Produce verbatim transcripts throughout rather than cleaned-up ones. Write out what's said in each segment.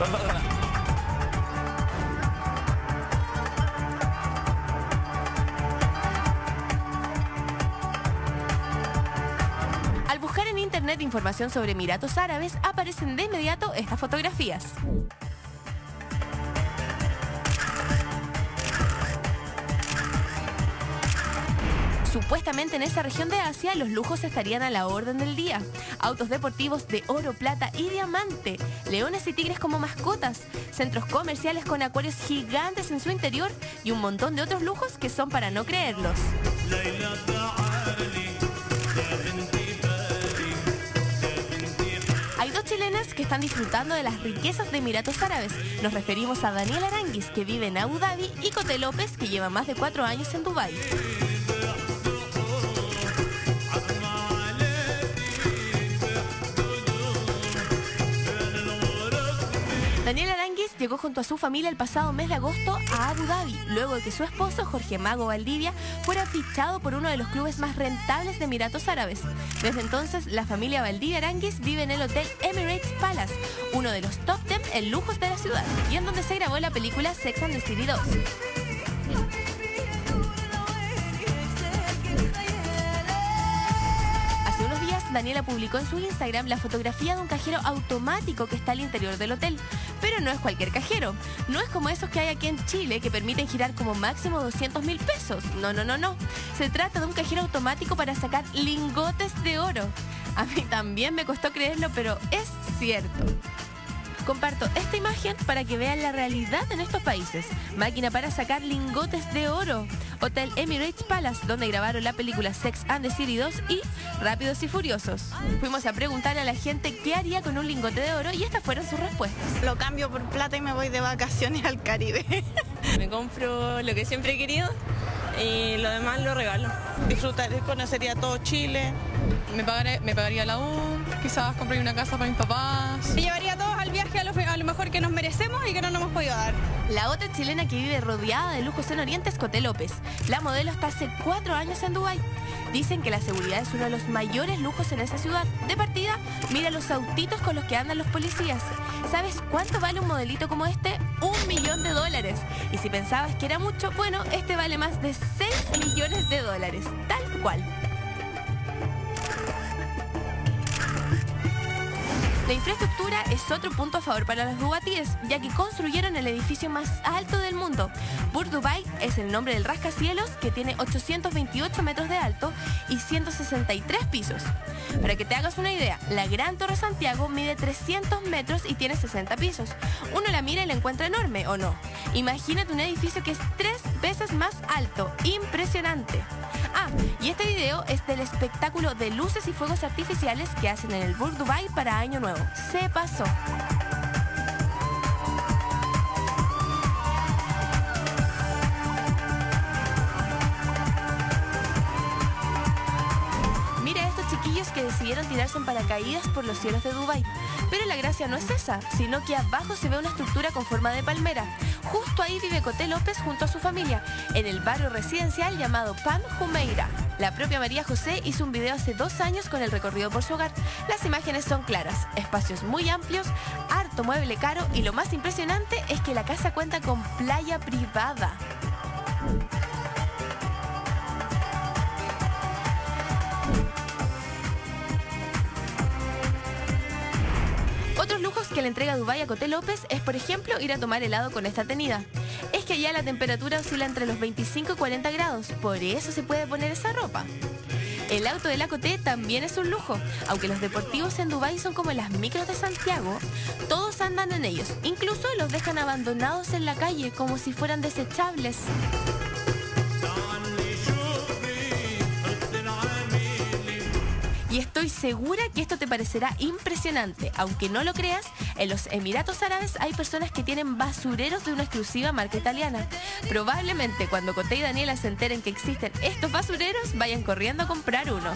Perdona. Al buscar en internet información sobre Emiratos Árabes, aparecen de inmediato estas fotografías. Supuestamente en esa región de Asia los lujos estarían a la orden del día. Autos deportivos de oro, plata y diamante, leones y tigres como mascotas, centros comerciales con acuarios gigantes en su interior y un montón de otros lujos que son para no creerlos. Hay dos chilenas que están disfrutando de las riquezas de Emiratos Árabes. Nos referimos a Daniela Aranguis, que vive en Abu Dhabi, y Coté López, que lleva más de cuatro años en Dubái. Daniela Aranguis llegó junto a su familia el pasado mes de agosto a Abu Dhabi, luego de que su esposo, Jorge Mago Valdivia, fuera fichado por uno de los clubes más rentables de Emiratos Árabes. Desde entonces, la familia Valdivia Aranguis vive en el hotel Emirates Palace, uno de los top diez en lujos de la ciudad, y en donde se grabó la película Sex and the City dos. Daniela publicó en su Instagram la fotografía de un cajero automático que está al interior del hotel. Pero no es cualquier cajero. No es como esos que hay aquí en Chile que permiten girar como máximo doscientos mil pesos. No, no, no, no. Se trata de un cajero automático para sacar lingotes de oro. A mí también me costó creerlo, pero es cierto. Comparto esta imagen para que vean la realidad en estos países. Máquina para sacar lingotes de oro. Hotel Emirates Palace, donde grabaron la película Sex and the City dos y Rápidos y Furiosos. Fuimos a preguntar a la gente qué haría con un lingote de oro y estas fueron sus respuestas. Lo cambio por plata y me voy de vacaciones al Caribe. Me compro lo que siempre he querido y lo demás lo regalo. Disfrutaré, conocería todo Chile. Me, pagaré, me pagaría la U, quizás compraría una casa para mis papás. Me llevaría a todos al viaje a lo, a lo mejor que nos merecemos y que no nos hemos podido dar. La otra chilena que vive rodeada de lujos en Oriente es Coté López. La modelo está hace cuatro años en Dubái. Dicen que la seguridad es uno de los mayores lujos en esa ciudad. De partida, mira los autitos con los que andan los policías. ¿Sabes cuánto vale un modelito como este? Un millón de dólares. Y si pensabas que era mucho, bueno, este vale más de seis millones de dólares. Tal cual. La infraestructura es otro punto a favor para los dubatíes, ya que construyeron el edificio más alto del mundo. Burj Dubai es el nombre del rascacielos, que tiene ochocientos veintiocho metros de alto y ciento sesenta y tres pisos. Para que te hagas una idea, la Gran Torre Santiago mide trescientos metros y tiene sesenta pisos. Uno la mira y la encuentra enorme, ¿o no? Imagínate un edificio que es tres veces más alto. ¡Impresionante! Ah, y este video es del espectáculo de luces y fuegos artificiales que hacen en el Burj Dubai para Año Nuevo. Se pasó. Mira a estos chiquillos que decidieron tirarse en paracaídas por los cielos de Dubái. Pero la gracia no es esa, sino que abajo se ve una estructura con forma de palmera. Justo ahí vive Coté López junto a su familia, en el barrio residencial llamado Pan Jumeirah. La propia María José hizo un video hace dos años con el recorrido por su hogar. Las imágenes son claras, espacios muy amplios, harto mueble caro y lo más impresionante es que la casa cuenta con playa privada. Otros lujos que le entrega Dubái a Coté López es, por ejemplo, ir a tomar helado con esta tenida. Es que allá la temperatura oscila entre los veinticinco y cuarenta grados, por eso se puede poner esa ropa. El auto de la Coté también es un lujo. Aunque los deportivos en Dubái son como las micros de Santiago, todos andan en ellos. Incluso los dejan abandonados en la calle como si fueran desechables. Y estoy segura que esto te parecerá impresionante. Aunque no lo creas, en los Emiratos Árabes hay personas que tienen basureros de una exclusiva marca italiana. Probablemente cuando Coté y Daniela se enteren que existen estos basureros, vayan corriendo a comprar uno.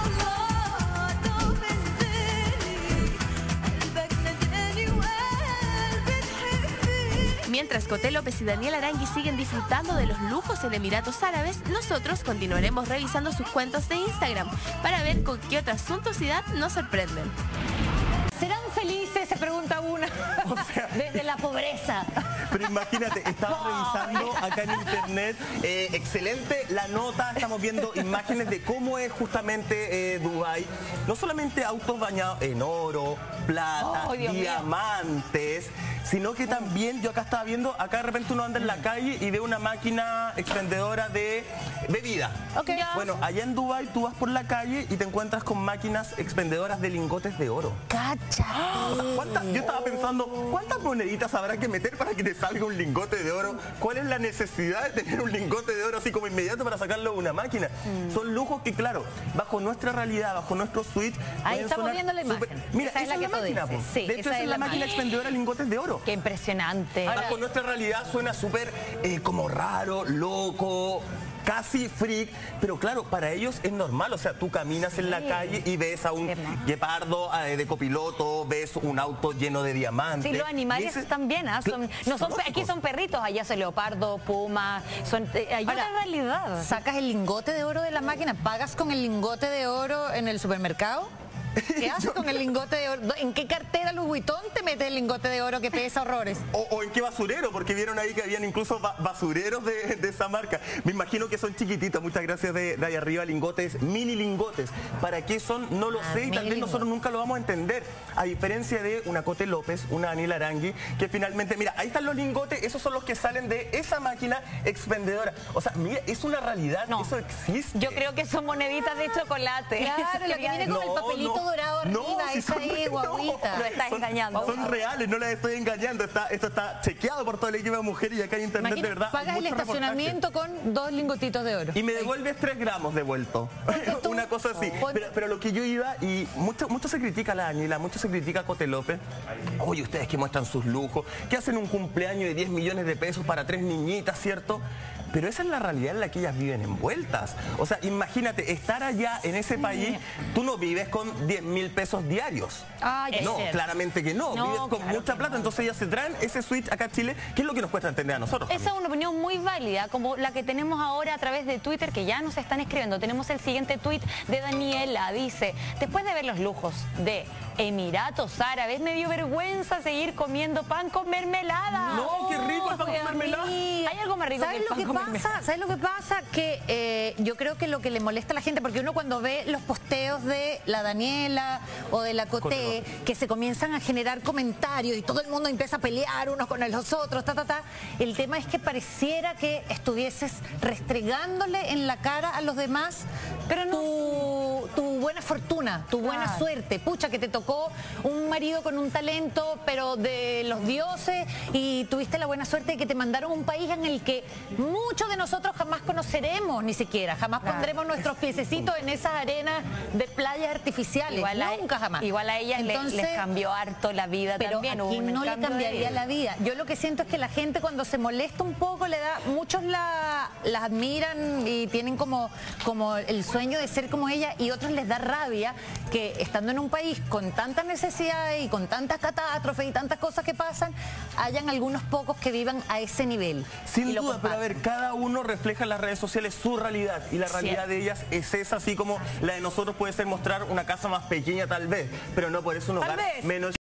Mientras Coté López y Daniela Aranguis siguen disfrutando de los lujos en Emiratos Árabes, nosotros continuaremos revisando sus cuentos de Instagram para ver con qué otra suntuosidad nos sorprenden. ¿Serán felices se pregunta una. O sea, desde la pobreza. Pero imagínate, estaba revisando acá en internet, eh, excelente la nota, estamos viendo imágenes de cómo es justamente eh, Dubái. No solamente autos bañados en oro, plata, Oh, Dios diamantes, sino que también, yo acá estaba viendo, acá de repente uno anda en la calle y ve una máquina expendedora de bebida. Okay. Bueno, allá en Dubái tú vas por la calle y te encuentras con máquinas expendedoras de lingotes de oro. ¡Cacha! O sea, ¿cuántas- yo estaba pensando, ¿cuántas moneditas habrá que meter para que te salga un lingote de oro? ¿Cuál es la necesidad de tener un lingote de oro así como inmediato para sacarlo de una máquina? Mm. Son lujos que, claro, bajo nuestra realidad, bajo nuestro switch... Ahí estamos viendo la imagen. Super... Mira, esa es la que tú máquina, dices. po. Sí, de hecho, esa es la máquina expendedora de lingotes de oro. Qué impresionante. Ahora, bajo nuestra realidad suena súper eh, como raro, loco, casi freak, pero claro, para ellos es normal. O sea, tú caminas sí. en la calle y ves a un guepardo eh, de copiloto, ves un auto lleno de diamantes. Sí, los animales ese... también, ¿eh? son, no son, aquí son perritos, allá son leopardo, puma, son, eh, hay Ahora, otra realidad. Sacas el lingote de oro de la máquina, pagas con el lingote de oro en el supermercado. ¿Qué haces con el lingote de oro? ¿En qué cartera Louis Vuitton te metes el lingote de oro que pesa horrores? O, o en qué basurero, porque vieron ahí que habían incluso ba basureros de, de esa marca. Me imagino que son chiquititos, muchas gracias de, de ahí arriba, lingotes, mini lingotes. ¿Para qué son? No lo ah, sé y tal vez nosotros nunca lo vamos a entender. A diferencia de una Cote López, una Daniela Arangui, que finalmente, mira, ahí están los lingotes, esos son los que salen de esa máquina expendedora. O sea, mira, es una realidad, no. Eso existe. Yo creo que son moneditas de chocolate. Claro, lo que viene con no, el papelito no. dorado arriba, no, si esa ahí, guaguita. No, lo estás son, engañando. Son reales, no las estoy engañando. Está, esto está chequeado por todo el equipo de mujeres y acá en internet. Imagina, de verdad. Pagas el estacionamiento reportajes. Con dos lingotitos de oro. Y me devuelves tres gramos devuelto. Una cosa así. Oh. Pero, pero lo que yo iba, y mucho, mucho se critica a la Daniela, mucho se critica a Cote López. Oye, ustedes que muestran sus lujos, que hacen un cumpleaños de diez millones de pesos para tres niñitas, ¿cierto? Pero esa es la realidad en la que ellas viven envueltas. O sea, imagínate, estar allá en ese país, tú no vives con diez mil pesos diarios. Ah, no, ser. claramente que no. no vives con claro mucha plata, no. Entonces ellas se traen ese switch acá a Chile, que es lo que nos cuesta entender a nosotros. Esa es una opinión muy válida, como la que tenemos ahora a través de Twitter, que ya nos están escribiendo. Tenemos el siguiente tuit de Daniela, dice: después de ver los lujos de Emiratos Árabes, me dio vergüenza seguir comiendo pan con mermelada. No, qué rico el pan con mermelada. ¿Hay algo más rico que el pan con mermelada? ¿Sabes lo que pasa? Que eh, yo creo que lo que le molesta a la gente, porque uno cuando ve los posteos de la Daniela o de la Coté, que se comienzan a generar comentarios y todo el mundo empieza a pelear unos con los otros, ta, ta, ta, el tema es que pareciera que estuvieses restregándole en la cara a los demás pero no, tu, tu buena fortuna, tu buena ah. suerte. Pucha, que te tocó un marido con un talento, pero de los dioses, y tuviste la buena suerte de que te mandaron a un país en el que muchos de nosotros jamás conoceremos ni siquiera, jamás claro. pondremos nuestros piececitos en esas arenas de playas artificiales, igual nunca a, jamás. Igual a ellas Entonces, les, les cambió harto la vida pero también. Aquí no le cambiaría la vida. Yo lo que siento es que la gente cuando se molesta un poco le da, muchos la, las admiran y tienen como, como el sueño de ser como ella, y otros les da rabia que estando en un país con tantas necesidades y con tantas catástrofes y tantas cosas que pasan, hayan algunos pocos que vivan a ese nivel. Sin duda, pero a ver, cada uno refleja en las redes sociales su realidad, y la realidad Cierto. de ellas es esa, así como la de nosotros puede ser mostrar una casa más pequeña tal vez, pero no por eso un hogar menos